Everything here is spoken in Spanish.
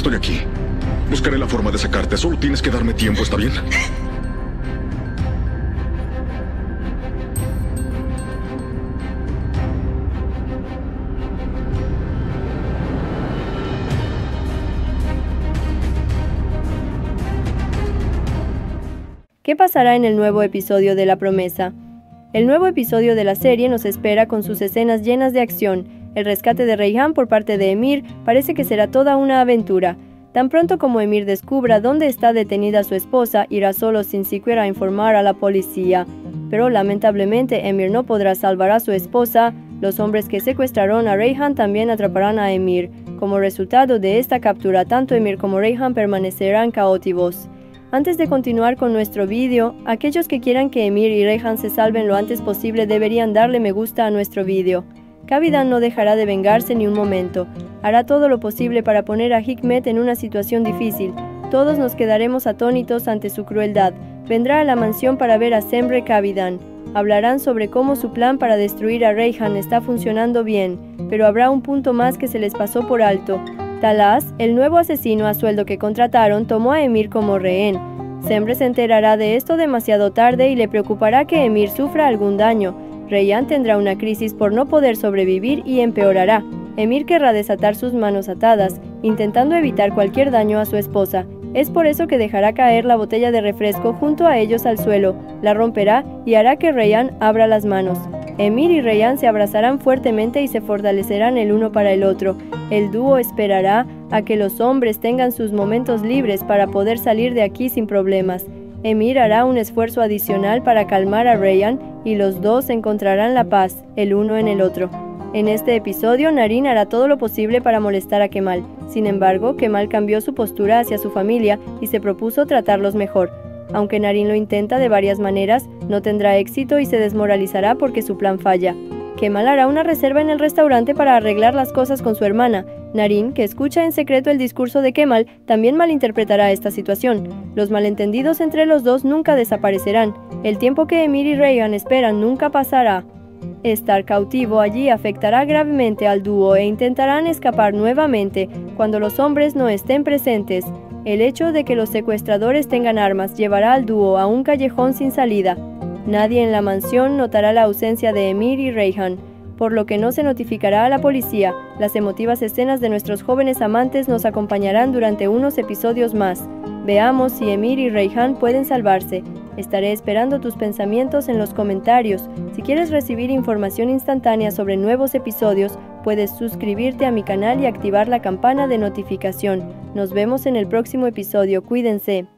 Estoy aquí. Buscaré la forma de sacarte. Solo tienes que darme tiempo, ¿está bien? ¿Qué pasará en el nuevo episodio de La Promesa? El nuevo episodio de la serie nos espera con sus escenas llenas de acción. El rescate de Rayhan por parte de Emir parece que será toda una aventura. Tan pronto como Emir descubra dónde está detenida su esposa, irá solo sin siquiera informar a la policía. Pero lamentablemente Emir no podrá salvar a su esposa. Los hombres que secuestraron a Rayhan también atraparán a Emir. Como resultado de esta captura, tanto Emir como Rayhan permanecerán cautivos. Antes de continuar con nuestro vídeo, aquellos que quieran que Emir y Rayhan se salven lo antes posible deberían darle me gusta a nuestro vídeo. Cavidan no dejará de vengarse ni un momento. Hará todo lo posible para poner a Hikmet en una situación difícil. Todos nos quedaremos atónitos ante su crueldad. Vendrá a la mansión para ver a Semre Cavidan. Hablarán sobre cómo su plan para destruir a Rayhan está funcionando bien, pero habrá un punto más que se les pasó por alto. Talas, el nuevo asesino a sueldo que contrataron, tomó a Emir como rehén. Semre se enterará de esto demasiado tarde y le preocupará que Emir sufra algún daño. Rayhan tendrá una crisis por no poder sobrevivir y empeorará. Emir querrá desatar sus manos atadas, intentando evitar cualquier daño a su esposa. Es por eso que dejará caer la botella de refresco junto a ellos al suelo, la romperá y hará que Rayhan abra las manos. Emir y Rayhan se abrazarán fuertemente y se fortalecerán el uno para el otro. El dúo esperará a que los hombres tengan sus momentos libres para poder salir de aquí sin problemas. Emir hará un esfuerzo adicional para calmar a Rayhan y los dos encontrarán la paz, el uno en el otro. En este episodio, Naren hará todo lo posible para molestar a Kemal. Sin embargo, Kemal cambió su postura hacia su familia y se propuso tratarlos mejor. Aunque Naren lo intenta de varias maneras, no tendrá éxito y se desmoralizará porque su plan falla. Kemal hará una reserva en el restaurante para arreglar las cosas con su hermana. Naren, que escucha en secreto el discurso de Kemal, también malinterpretará esta situación. Los malentendidos entre los dos nunca desaparecerán. El tiempo que Emir y Rayhan esperan nunca pasará. Estar cautivo allí afectará gravemente al dúo e intentarán escapar nuevamente cuando los hombres no estén presentes. El hecho de que los secuestradores tengan armas llevará al dúo a un callejón sin salida. Nadie en la mansión notará la ausencia de Emir y Rayhan, por lo que no se notificará a la policía. Las emotivas escenas de nuestros jóvenes amantes nos acompañarán durante unos episodios más. Veamos si Emir y Rayhan pueden salvarse. Estaré esperando tus pensamientos en los comentarios. Si quieres recibir información instantánea sobre nuevos episodios, puedes suscribirte a mi canal y activar la campana de notificación. Nos vemos en el próximo episodio. Cuídense.